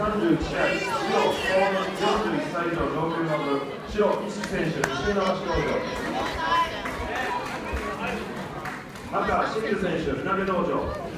31試合、白、41歳以上上級の部、白、石選手、西流し道場。赤、清水選手、船出道場。